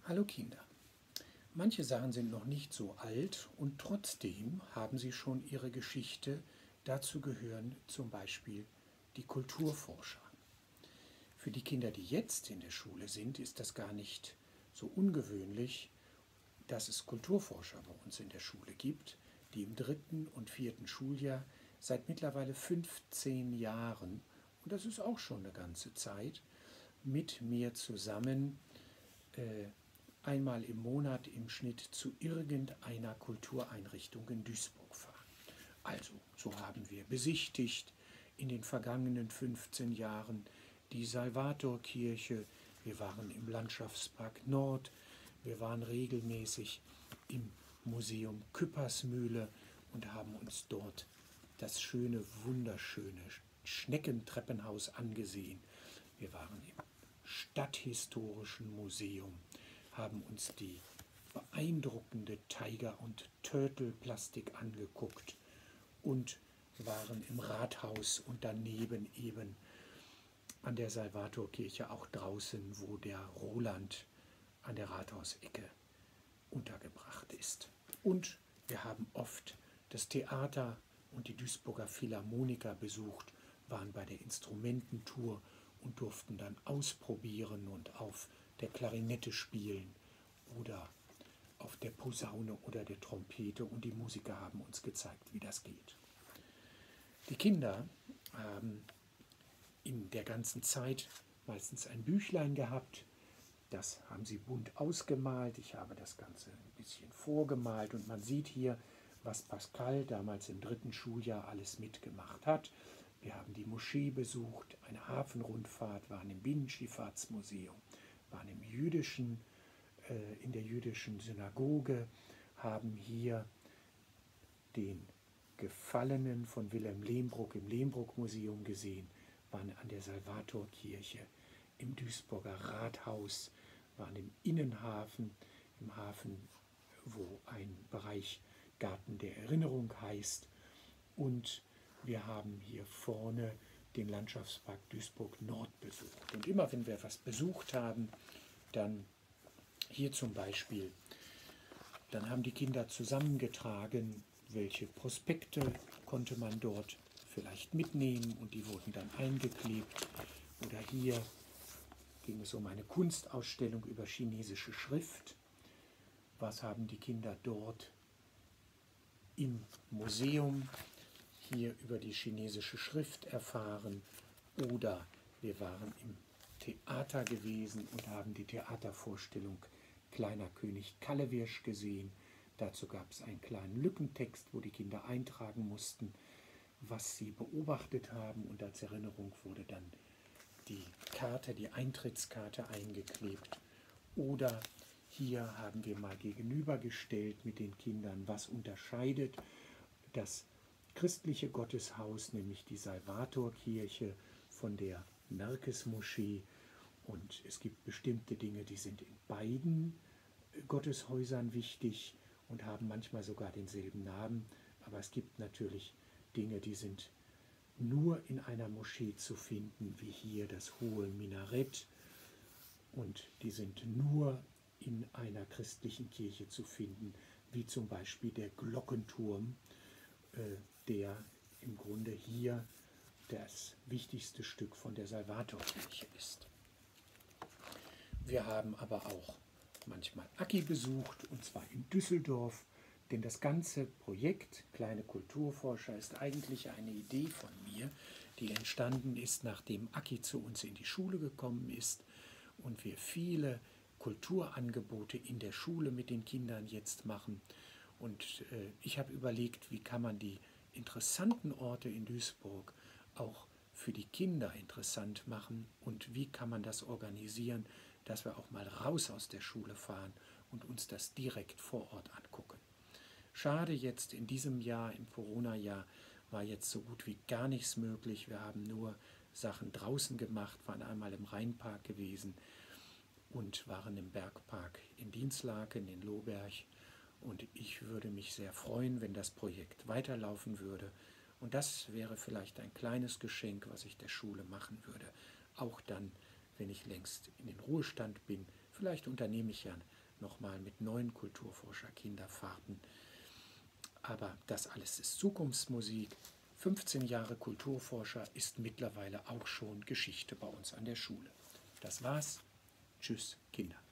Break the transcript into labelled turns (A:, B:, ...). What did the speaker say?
A: Hallo Kinder. Manche Sachen sind noch nicht so alt und trotzdem haben sie schon ihre Geschichte. Dazu gehören zum Beispiel die Kulturforscher. Für die Kinder, die jetzt in der Schule sind, ist das gar nicht so ungewöhnlich, dass es Kulturforscher bei uns in der Schule gibt, die im 3. und 4. Schuljahr seit mittlerweile 15 Jahren, und das ist auch schon eine ganze Zeit, mit mir zusammen einmal im Monat im Schnitt zu irgendeiner Kultureinrichtung in Duisburg fahren. Also, so haben wir besichtigt in den vergangenen 15 Jahren die Salvatorkirche, wir waren im Landschaftspark Nord, wir waren regelmäßig im Museum Küppersmühle und haben uns dort das schöne, wunderschöne Schneckentreppenhaus angesehen. Wir waren im Stadthistorischen Museum, haben uns die beeindruckende Tiger- und Turtle-Plastik angeguckt und waren im Rathaus und daneben eben an der Salvatorkirche auch draußen, wo der Roland an der Rathausecke untergebracht ist. Und wir haben oft das Theater und die Duisburger Philharmoniker besucht, waren bei der Instrumententour und durften dann ausprobieren und auf der Klarinette spielen oder auf der Posaune oder der Trompete, und die Musiker haben uns gezeigt, wie das geht. Die Kinder haben in der ganzen Zeit meistens ein Büchlein gehabt, das haben sie bunt ausgemalt. Ich habe das Ganze ein bisschen vorgemalt und man sieht hier, was Pascal damals im 3. Schuljahr alles mitgemacht hat. Wir haben die Moschee besucht, eine Hafenrundfahrt, waren im Binnenschifffahrtsmuseum, waren in der jüdischen Synagoge, haben hier den Gefallenen von Wilhelm Lehmbruck im Lehmbruck-Museum gesehen, waren an der Salvatorkirche, im Duisburger Rathaus, waren im Innenhafen, im Hafen, wo ein Bereich Garten der Erinnerung heißt, und wir haben hier vorne den Landschaftspark Duisburg Nord besucht. Und immer wenn wir was besucht haben, dann hier zum Beispiel, dann haben die Kinder zusammengetragen, welche Prospekte konnte man dort vielleicht mitnehmen, und die wurden dann eingeklebt. Oder hier ging es um eine Kunstausstellung über chinesische Schrift. Was haben die Kinder dort im Museum hier über die chinesische Schrift erfahren? Oder wir waren im Theater gewesen und haben die Theatervorstellung Kleiner König Kallewirsch gesehen. Dazu gab es einen kleinen Lückentext, wo die Kinder eintragen mussten, was sie beobachtet haben, und als Erinnerung wurde dann die Eintrittskarte eingeklebt. Oder hier haben wir mal gegenübergestellt mit den Kindern, was unterscheidet das christliche Gotteshaus, nämlich die Salvatorkirche, von der Merkes-Moschee. Und es gibt bestimmte Dinge, die sind in beiden Gotteshäusern wichtig und haben manchmal sogar denselben Namen. Aber es gibt natürlich Dinge, die sind nur in einer Moschee zu finden, wie hier das hohe Minarett, und die sind nur in einer christlichen Kirche zu finden, wie zum Beispiel der Glockenturm, der im Grunde hier das wichtigste Stück von der Salvatorkirche ist. Wir haben aber auch manchmal Aki besucht, und zwar in Düsseldorf, denn das ganze Projekt Kleine Kulturforscher ist eigentlich eine Idee von mir, die entstanden ist, nachdem Aki zu uns in die Schule gekommen ist und wir viele Kulturangebote in der Schule mit den Kindern jetzt machen. Und ich habe überlegt, wie kann man die interessanten Orte in Duisburg auch für die Kinder interessant machen und wie kann man das organisieren, dass wir auch mal raus aus der Schule fahren und uns das direkt vor Ort angucken. Schade, jetzt in diesem Jahr, im Corona-Jahr, war jetzt so gut wie gar nichts möglich. Wir haben nur Sachen draußen gemacht, waren einmal im Rheinpark gewesen und waren im Bergpark in Dinslaken, in Lohberg. Und ich würde mich sehr freuen, wenn das Projekt weiterlaufen würde. Und das wäre vielleicht ein kleines Geschenk, was ich der Schule machen würde. Auch dann, wenn ich längst in den Ruhestand bin. Vielleicht unternehme ich ja nochmal mit neuen Kulturforscher-Kinderfahrten. Aber das alles ist Zukunftsmusik. 15 Jahre Kulturforscher ist mittlerweile auch schon Geschichte bei uns an der Schule. Das war's. Tschüss, Kinder.